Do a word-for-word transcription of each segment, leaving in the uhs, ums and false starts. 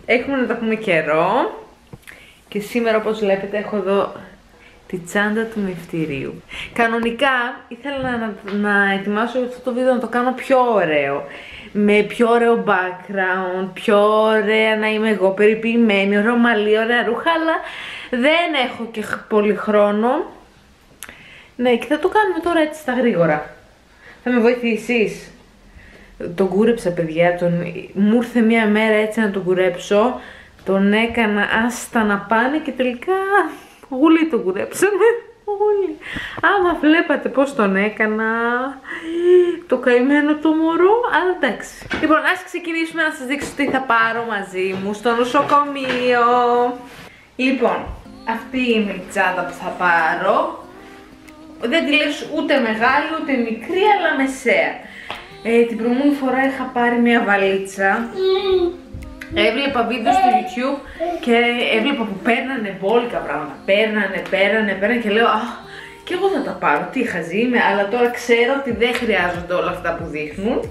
Έχουμε να τα πούμε καιρό. Και σήμερα, όπως βλέπετε, έχω εδώ τη τσάντα του μυστηρίου. Κανονικά ήθελα να, να ετοιμάσω αυτό το βίντεο να το κάνω πιο ωραίο. Με πιο ωραίο background, πιο ωραία να είμαι εγώ, περιποιημένη, ωραίο μαλλί, ωραία ρούχα, αλλά δεν έχω και πολύ χρόνο. Ναι, και θα το κάνουμε τώρα έτσι στα γρήγορα. Θα με βοηθήσεις? Τον κούρεψα, παιδιά, τον... μου ήρθε μια μέρα έτσι να τον κουρέψω. Τον έκανα άστα να πάνε και τελικά γουλή τον κουρέψαμε. Γουλή. Άμα βλέπατε πως τον έκανα, το καημένο το μωρό, αλλά εντάξει. Λοιπόν, ας ξεκινήσουμε να σας δείξω τι θα πάρω μαζί μου στο νοσοκομείο. Λοιπόν, αυτή είναι η τσάντα που θα πάρω. Δεν τη λες ούτε μεγάλη ούτε μικρή, αλλά μεσαία. Ε, την προηγούμενη φορά είχα πάρει μια βαλίτσα. Έβλεπα βίντεο στο YouTube και έβλεπα που παίρνανε μπόλικα πράγματα. Παίρνανε, παίρνανε, παίρνανε και λέω αχ, και εγώ θα τα πάρω. Τι χαζή είμαι, αλλά τώρα ξέρω ότι δεν χρειάζονται όλα αυτά που δείχνουν.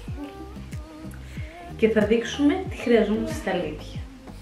Και θα δείξουμε τι χρειαζόμαστε στα αλήθεια.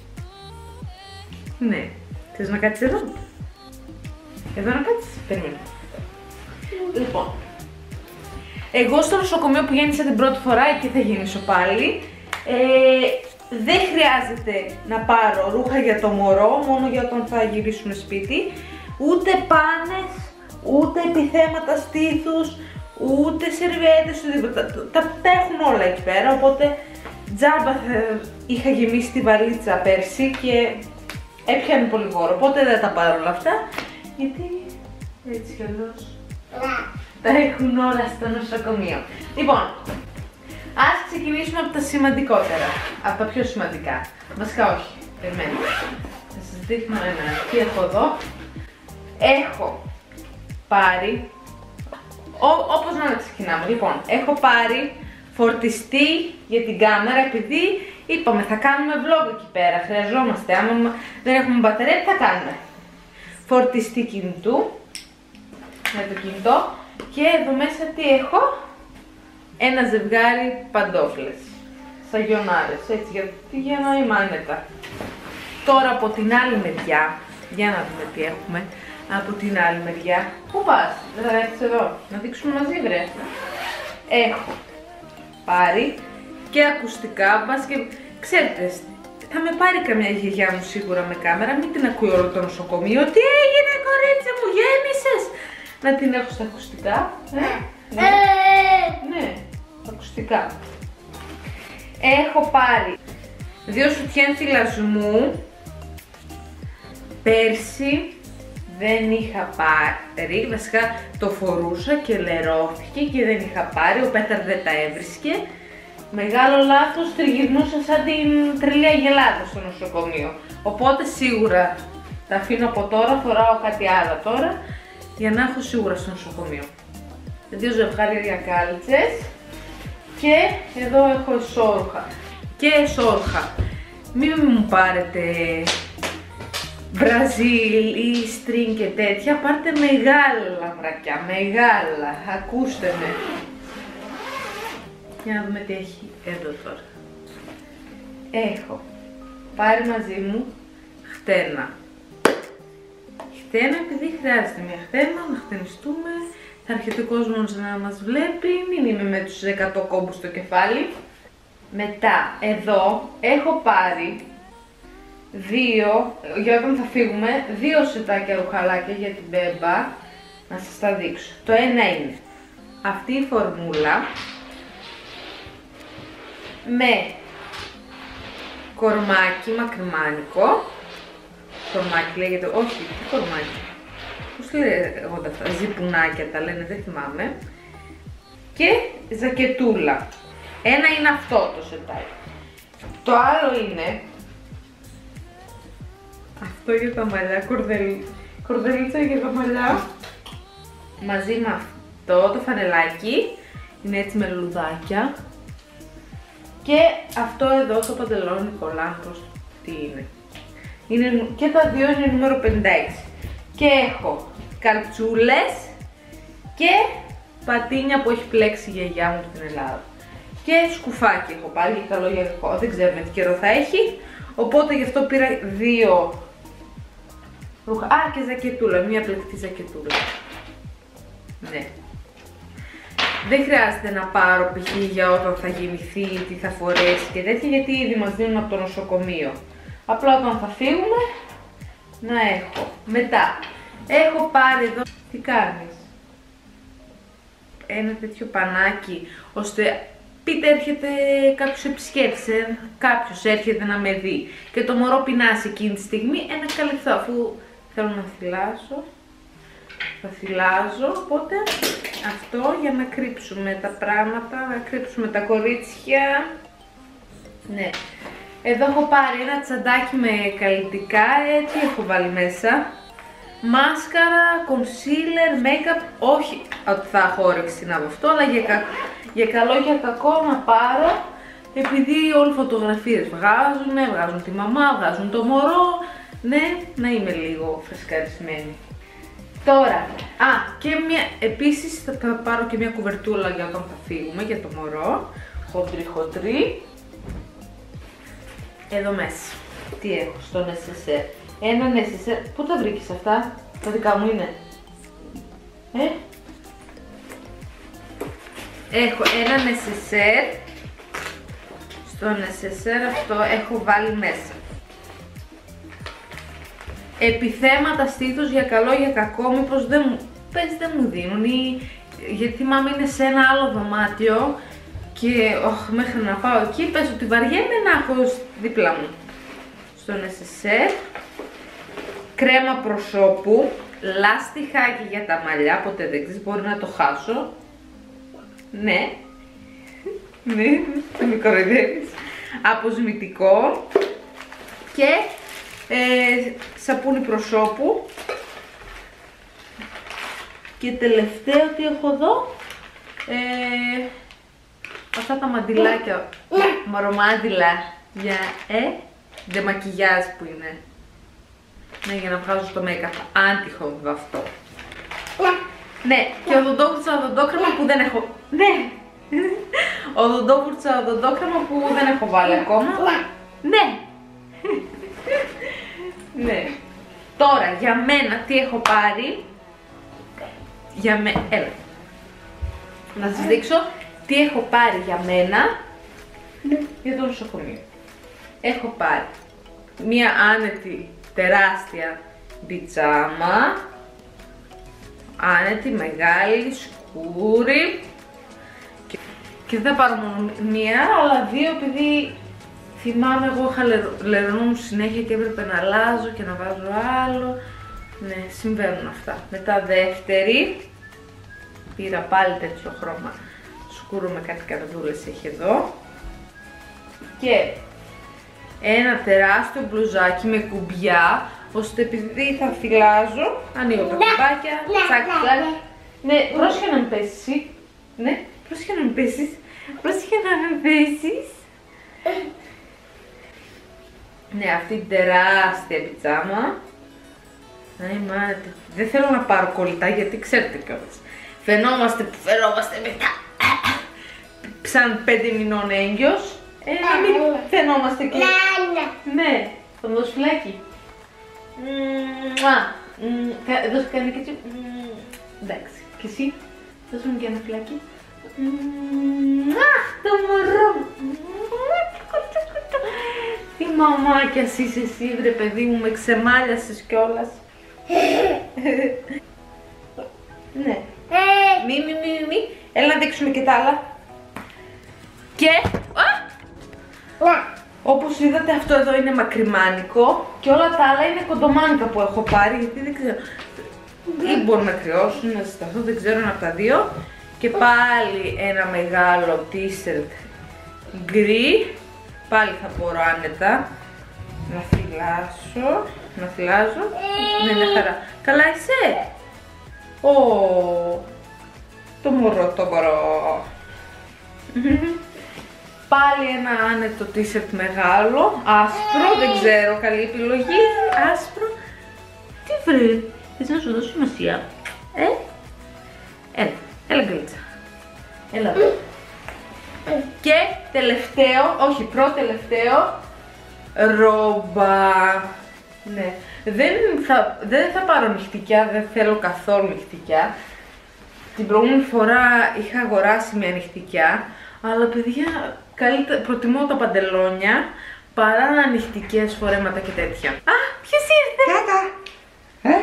Ναι, θες να κάτσεις εδώ? Εδώ να κάτσεις, περιμένω. Λοιπόν, εγώ στο νοσοκομείο που γέννησα την πρώτη φορά, εκεί θα γεννήσω πάλι. Ε, δεν χρειάζεται να πάρω ρούχα για το μωρό, μόνο για όταν θα γυρίσουμε σπίτι. Ούτε πάνες, ούτε επιθέματα στήθους, ούτε σερβιέτες, οτιδήποτε. Τα, τα έχουν όλα εκεί πέρα, οπότε τζάμπα θα, είχα γεμίσει τη βαλίτσα πέρσι και έπιανε πολύ χώρο, οπότε δεν τα πάρω όλα αυτά, γιατί έτσι κι αλλιώς τα έχουν όλα στο νοσοκομείο. Λοιπόν, ας ξεκινήσουμε από τα σημαντικότερα, από τα πιο σημαντικά. Βασικά όχι, περιμένετε. Θα σας δείχνω ένα, τι έχω εδώ. Έχω πάρει, ό, όπως να ξεκινάμε, λοιπόν, έχω πάρει φορτιστή για την κάμερα, επειδή είπαμε θα κάνουμε vlog εκεί πέρα, χρειαζόμαστε, άμα δεν έχουμε μπαταρία τι θα κάνουμε. Φορτιστή κινητού, με το κινητό, και εδώ μέσα τι έχω? Ένα ζευγάρι παντόφλες, σαγιονάρες, έτσι, γιατί για να είμαι άνετα. Τώρα από την άλλη μεριά, για να δούμε τι έχουμε, από την άλλη μεριά, πού πας, δεν θα έρθεις εδώ, να δείξουμε μαζί βρε. Έχω πάρει και ακουστικά, μπας και, ξέρετε, θα με πάρει καμιά γιαγιά μου σίγουρα με κάμερα, μην την ακούει όλο το νοσοκομείο, τι έγινε κορίτσι μου, γέμισες. Να την έχω στα ακουστικά, ε, ναι, ναι, ακουστικά. Έχω πάρει δύο σουτιέν θυλασμού. Πέρσι δεν είχα πάρει, βασικά το φορούσα και λερώθηκε και δεν είχα πάρει, ο Πέταρ δεν τα έβρισκε. Μεγάλο λάθος, τριγυρνούσα σαν την τρελή αγελάδα στο νοσοκομείο. Οπότε σίγουρα τα αφήνω από τώρα, φοράω κάτι άλλο τώρα, για να έχω σίγουρα στο νοσοκομείο. Δύο ζευγάρια κάλτσες και εδώ έχω εσώρουχα. Και εσώρουχα. Μην μου πάρετε Βραζίλ ή στριν και τέτοια, πάρτε μεγάλα βρακιά, μεγάλα, ακούστε με. Για να δούμε τι έχει εδώ τώρα. Έχω πάρει μαζί μου χτένα. Χτένα επειδή χρειάζεται μια χτένα, να χτενιστούμε, θα έρχεται ο κόσμος να μας βλέπει, μην είμαι με τους εκατό κόμπους στο κεφάλι. Μετά, εδώ έχω πάρει δύο, για όταν θα φύγουμε, δύο σετάκια ρουχαλάκια για την μπέμπα, να σας τα δείξω. Το ένα είναι αυτή η φορμούλα, με κορμάκι μακριμάνικο. Κορμάκι λέγεται, όχι, τι κορμάκι, πώς λέγονται αυτά, ζυπουνάκια τα λένε, δεν θυμάμαι. Και ζακετούλα. Ένα είναι αυτό το σετάκι. Το άλλο είναι αυτό για τα μαλλιά, κορδελ... κορδελίτσα για τα μαλλιά. Μαζί με αυτό το φανελάκι, είναι έτσι με λουδάκια. Και αυτό εδώ το παντελόνι κολλάν, πώς τι είναι. Είναι. Και τα δύο είναι νούμερο πενήντα έξι. Και έχω καλτσούλες και πατίνια που έχει πλέξει η γιαγιά μου στην Ελλάδα. Και σκουφάκι έχω πάρει για καλογερικό, δεν ξέρουμε τι καιρό θα έχει. Οπότε γι' αυτό πήρα δύο ρούχα. Α, και ζακετούλα, μία πλεκτή ζακετούλα. Ναι. Δεν χρειάζεται να πάρω π.χ. για όταν θα γεννηθεί, τι θα φορέσει και τέτοια, γιατί ήδη μας δίνουν από το νοσοκομείο. Απλά όταν θα φύγουμε, να έχω. Μετά, έχω πάρει εδώ, τι κάνεις, ένα τέτοιο πανάκι, ώστε πείτε έρχεται κάποιος επισκέπτης, κάποιος έρχεται να με δει και το μωρό πεινάσει εκείνη τη στιγμή, ένα καλυφθώ, αφού θέλω να θυλάσω. Θα θυλάζω, οπότε αυτό για να κρύψουμε τα πράγματα, να κρύψουμε τα κορίτσια. Ναι. Εδώ έχω πάρει ένα τσαντάκι με καλλιτικά, ε, τι έχω βάλει μέσα. Μάσκαρα, concealer, make-up, όχι ότι θα έχω όρεξη να από αυτό, αλλά για, κα... για καλό για κακό να πάρω, επειδή όλοι οι φωτογραφίες βγάζουν, βγάζουν τη μαμά, βγάζουν το μωρό, ναι, να είμαι λίγο φρεσκαρισμένη. Τώρα, α, και μια, επίσης θα, θα πάρω και μια κουβερτούλα για όταν θα φύγουμε, για το μωρό, χοντρή χοντρή. Εδώ μέσα, τι έχω στο νεσεσέρ, ένα νεσεσέρ, πού τα βρήκες αυτά, τα δικά μου είναι, ε? Έχω ένα νεσεσέρ, στο νεσεσέρ αυτό έχω βάλει μέσα επιθέματα στήθους για καλό για κακό, μήπως δεν μου, πες δεν μου δίνουν, ή γιατί θυμάμαι είναι σε ένα άλλο δωμάτιο και όχ, μέχρι να πάω εκεί, πες ότι βαριέμαι να έχω δίπλα μου. Στο νεσεσέρ, κρέμα προσώπου, λάστιχάκι για τα μαλλιά, ποτέ δεν ξέρεις, μπορεί να το χάσω. Ναι, ναι, το μη κοροϊδεύεις. Αποσμητικό και ε, σαπούνι προσώπου. Και τελευταίο τι έχω εδώ, ε, αυτά τα μαντιλάκια, μαρομάντιλα για ε, ντεμακιγιάζ που είναι. Ναι, για να βγάζω στο make-up, άντυχο αυτό. Ναι, και οδοντόβουρτσα οδοντόκρεμα που δεν έχω, ναι, οδοντόβουρτσα οδοντόκρεμα που δεν έχω βάλει ακόμα. Ναι. Ναι. Τώρα, για μένα τι έχω πάρει. Για μένα, έλα. Να σας δείξω τι έχω πάρει για μένα για το νοσοκομείο. Έχω πάρει μία άνετη τεράστια πιτζάμα, άνετη, μεγάλη, σκούρη, και, και δεν θα πάρω μόνο μία, αλλά δύο, επειδή θυμάμαι εγώ είχα λερνούν συνέχεια και έπρεπε να αλλάζω και να βάζω άλλο. Ναι, συμβαίνουν αυτά. Μετά δεύτερη, πήρα πάλι τέτοιο χρώμα σκούρο με κάτι καρδούλες έχει εδώ. Και ένα τεράστιο μπλουζάκι με κουμπιά, ώστε επειδή θα φυλάζω, ανοίγω τα κουμπάκια, τσακ τσακ. Ναι, πρόσεχε να μην πέσεις. Ναι, πρόσεχε να μην πέσεις. Πρόσεχε να μην πέσεις. Ναι, αυτή την τεράστια πιτζάμα. Ναι, δεν θέλω να πάρω κολλητά γιατί ξέρετε κιόλας. Φαινόμαστε που φαινόμαστε μετά. Σαν πέντε μηνών έγκυος. Ε, να μην φαινόμαστε και... Ναι, θα μου δώσω φυλάκι. Δώσε κανένα και έτσι. Εντάξει, και εσύ, δώσε μου και ένα φυλάκι. Αχ, το μωρό μου. Τι μαμάκιας είσαι εσύ βρε παιδί μου, με ξεμάλιασες κιόλας. Ναι. Μη, μη, μη, μη. Έλα να δείξουμε και τα άλλα. Και... όπως είδατε αυτό εδώ είναι μακριμάνικο και όλα τα άλλα είναι κοντομάνικα που έχω πάρει, γιατί δεν ξέρω. Ή μπορούν να κρυώσουν, να ζηταθώ, δεν ξέρω, ένα από τα δύο. Και πάλι ένα μεγάλο t-shirt γκρι. Πάλι θα μπορώ άνετα να θυλάσω, να θυλάζω. Ναι, μια χαρά. Καλά είσαι? Ω, το μωρό, το μωρό. Πάλι ένα άνετο t-shirt μεγάλο, άσπρο, δεν ξέρω, καλή επιλογή, άσπρο. Τι βρε, θες να σου δώσω σημασία, ε? Έλα, έλα γκρίτσα. Έλα εδώ. Και τελευταίο, όχι πρώτο τελευταίο, ρόμπα. Ναι. Δεν θα, δεν θα πάρω νυχτικιά, δεν θέλω καθόλου νυχτικιά. Την προηγούμενη φορά είχα αγοράσει μια νυχτικιά, αλλά παιδιά, καλύτερα, προτιμώ τα παντελόνια παρά νυχτικές φορέματα και τέτοια. Α, ποιος ήρθε! Κάτα! Ε?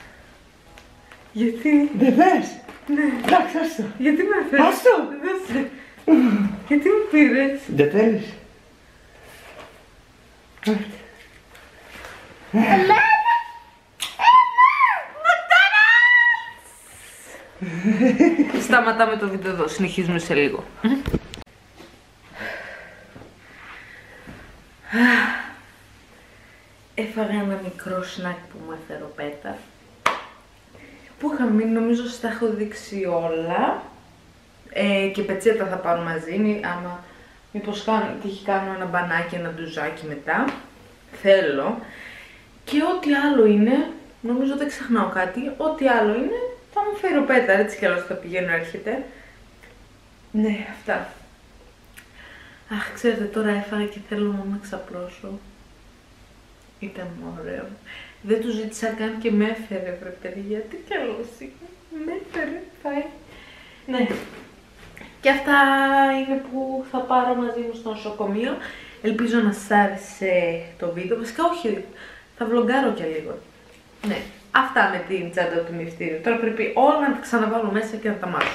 Γιατί? Δεν θες? Ναι. Εντάξει, άστο. Γιατί με φέρεις? Άστο! Δώσε. Γιατί με πήρες? Δεν θέλεις? Εμένα! Σταματάμε το βίντεο εδώ, συνεχίζουμε σε λίγο. Έφαγα ένα μικρό σνακ που μου έφερε ο Πέταρ, που είχα μείνει, νομίζω στα έχω δείξει όλα. Ε, και πετσέτα θα πάρω μαζί, μη, άμα μήπως κάνω, τύχει κάνω ένα μπανάκι, ένα ντουζάκι μετά. Θέλω. Και ό,τι άλλο είναι, νομίζω δεν ξεχνάω κάτι, ό,τι άλλο είναι θα μου φέρει ο Πέταρ, έτσι κι αλλιώς θα πηγαίνω, έρχεται. Ναι, αυτά. Αχ, ξέρετε, τώρα έφαγα και θέλω μόνο να ξαπλώσω. Ήταν ωραίο. Δεν του ζήτησα καν και με έφερε, βρε παιδιά, τι καλός είναι. Με έφερε, πάει. Ναι. Και αυτά είναι που θα πάρω μαζί μου στο νοσοκομείο. Ελπίζω να σας άρεσε το βίντεο. Βασικά όχι, θα βλογκάρω και λίγο. Ναι, αυτά με την τσάντα του μυστήριου. Τώρα πρέπει όλα να τα ξαναβάλω μέσα και να τα μάσω.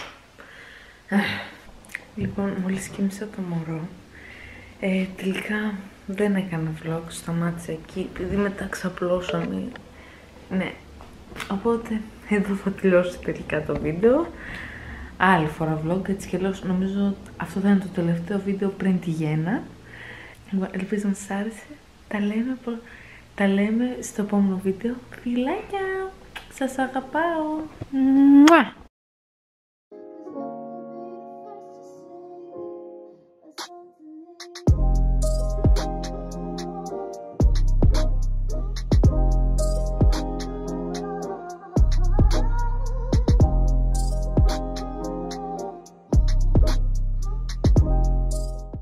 Λοιπόν, μόλις κοίμησα το μωρό. Ε, τελικά δεν έκανα vlog, σταμάτησα εκεί, επειδή μετά ξαπλώσαμε. Ναι, οπότε εδώ θα τελειώσει τελικά το βίντεο. Άλλη φορά vlog, έτσι κι αλλιώς νομίζω αυτό θα είναι το τελευταίο βίντεο πριν τη γέννα. Ελπίζω να σας άρεσε. Τα λέμε, τα λέμε στο επόμενο βίντεο. Φιλάκια! Σας αγαπάω! Μουά!